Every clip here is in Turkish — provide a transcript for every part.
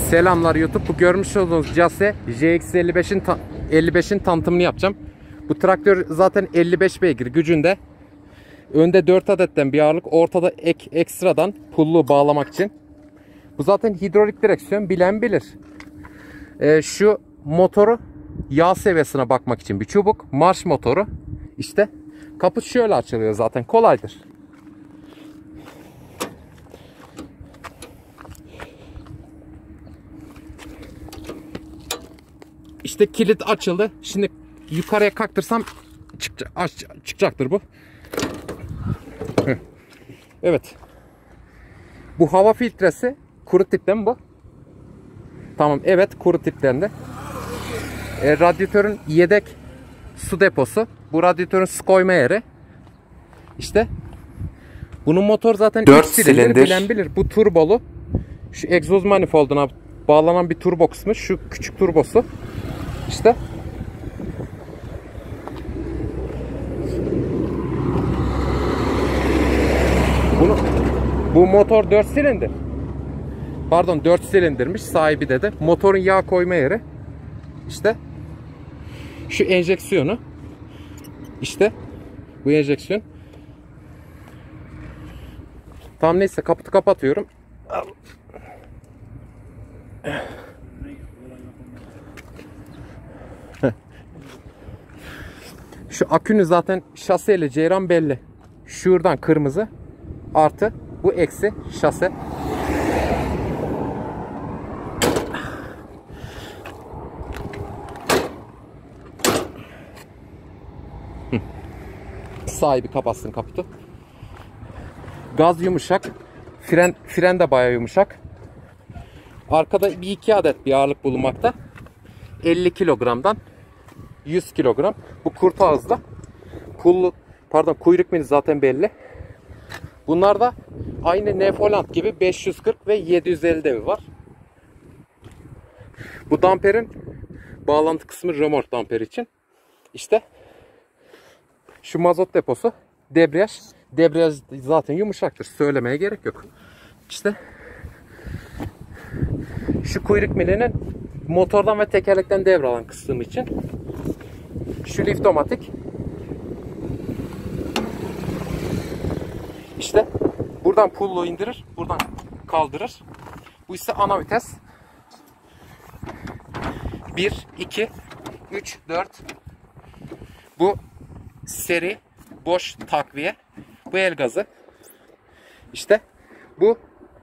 Selamlar YouTube. Bu görmüş olduğunuz Case JX55'in tanıtımını yapacağım. Bu traktör zaten 55 beygir gücünde. Önde 4 adetten bir ağırlık, ortada ekstradan pullu bağlamak için. Bu zaten hidrolik direksiyon, bilen bilir. Şu motoru yağ seviyesine bakmak için bir çubuk. Marş motoru. İşte kaput şöyle açılıyor, zaten kolaydır. İşte kilit açıldı. Şimdi yukarıya kalktırsam çıkacaktır bu. Evet. Bu hava filtresi kuru tipten bu. Tamam, evet, kuru tipten. Radyatörün yedek su deposu. Bu radyatörün su koyma yeri. İşte bunun motor zaten 4 silindir, bilen bilir. Bu turbolu. Şu egzoz manifolduna bağlanan bir turbo kısmı. Şu küçük turbosu. İşte bu motor 4 silindir. Pardon, 4 silindirmiş, sahibi dedi. Motorun yağ koyma yeri. İşte şu enjeksiyonu. İşte bu enjeksiyon. Tamam, neyse, kaputu kapatıyorum. Şu akünü zaten şaseyle ceyran belli. Şuradan kırmızı, artı bu eksi şase. Sahibi kapatsın kaputu. Gaz yumuşak. Fren de bayağı yumuşak. Arkada bir iki adet bir ağırlık bulunmakta. 50 kilogramdan 100 kilogram. Bu kurt ağızda. Kuyruk mili zaten belli. Bunlar da aynı Nefoland gibi 540 ve 750 devi var. Bu damperin bağlantı kısmı römork damper için. İşte şu mazot deposu, debriyaj. Debriyaj zaten yumuşaktır, söylemeye gerek yok. İşte şu kuyruk milinin motordan ve tekerlekten devralan kısmı için. Şu liftomatik. İşte buradan pullu indirir, buradan kaldırır. Bu ise ana vites. 1, 2, 3, 4. Bu seri boş takviye. Bu el gazı. İşte bu.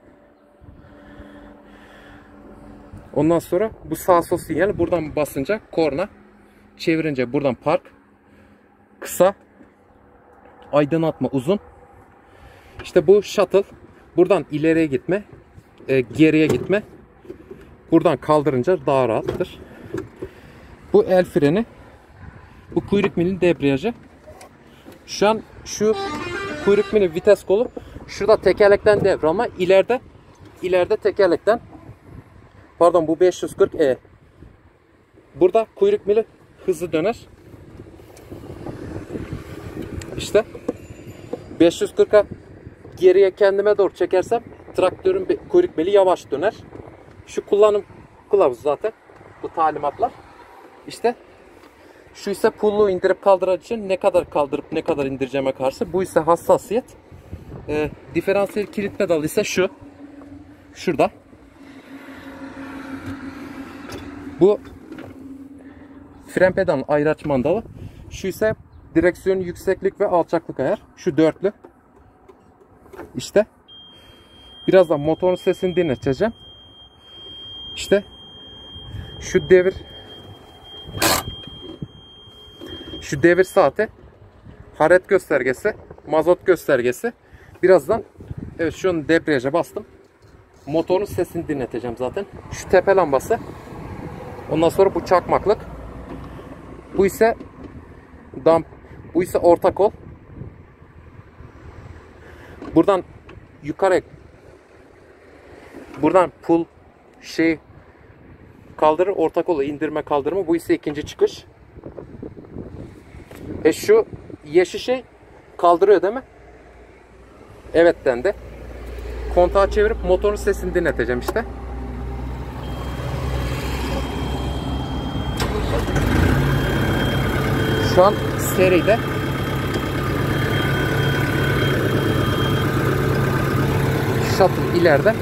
Ondan sonra bu sağ sol sinyal, buradan basınca korna, çevirince buradan park, kısa, aydınlatma uzun. İşte bu shuttle, buradan ileriye gitme, geriye gitme. Buradan kaldırınca daha rahattır. Bu el freni, bu kuyruk milinin debriyajı. Şu an şu kuyruk mili vites kolu, şurada tekerlekten devralma, ileride tekerlekten. Pardon, bu 540E. Burada kuyruk mili hızlı döner. İşte 540'a geriye kendime doğru çekersem traktörün kuyruk mili yavaş döner. Şu kullanım kılavuzu zaten. Bu talimatlar. İşte şu ise pullu indirip kaldıraç için ne kadar kaldırıp ne kadar indireceğime karşı. Bu ise hassasiyet. Diferansiyel kilit pedalı ise şu. Şurada. Bu fren pedalının ayraç mandalı. Şu ise direksiyon yükseklik ve alçaklık ayar. Şu dörtlü. İşte birazdan motorun sesini dinleteceğim. İşte şu devir saati, hararet göstergesi, mazot göstergesi. Birazdan, evet, şu an debriyaja bastım. Motorun sesini dinleteceğim zaten. Şu tepe lambası. Ondan sonra bu çakmaklık. Bu ise orta kol. Buradan yukarı, buradan pull kaldırır, orta kolu indirme kaldırma. Bu ise ikinci çıkış. Şu yeşil şey kaldırıyor değil mi? Evet dendi. Kontağı çevirip motorun sesini dinleteceğim işte. Şu an seride. Shuttle ileride.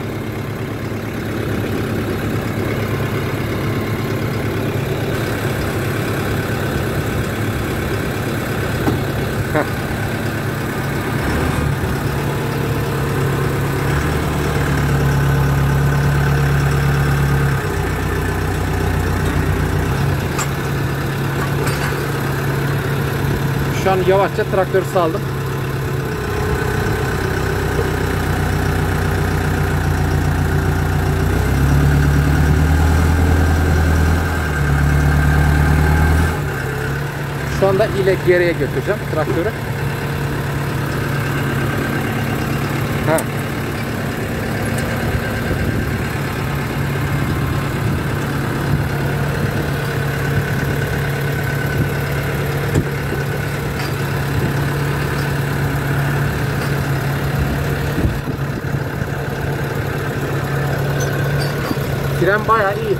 Şu an yavaşça traktörü saldım. Şu anda geriye götüreceğim traktörü. Ha. Fren bayağı iyi.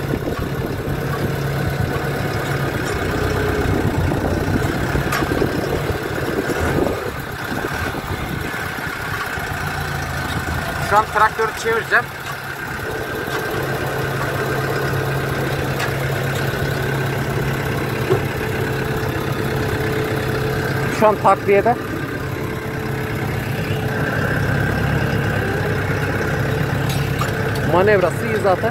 Şu an traktörü çevireceğim. Şu an takviyede. Manevrası iyi zaten.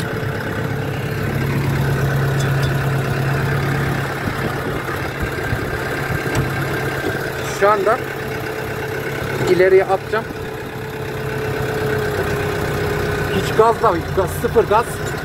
Şu anda ileriye atacağım. Hiç gaz da yok. Sıfır gaz.